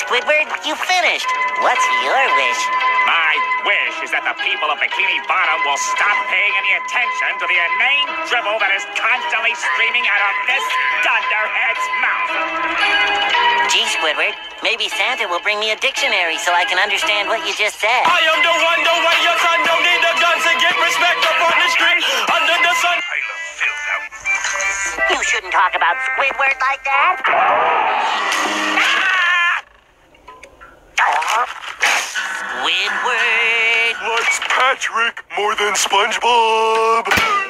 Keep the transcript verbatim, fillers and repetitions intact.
Squidward, you finished. What's your wish? My wish is that the people of Bikini Bottom will stop paying any attention to the inane dribble that is constantly streaming out of this dunderhead's mouth. Gee, Squidward, maybe Santa will bring me a dictionary so I can understand what you just said. I am the one, the way your son don't need a gun to get respect up on the street under the sun. I love filth out. You shouldn't talk about Squidward like that. Squidward. Likes Patrick more than SpongeBob.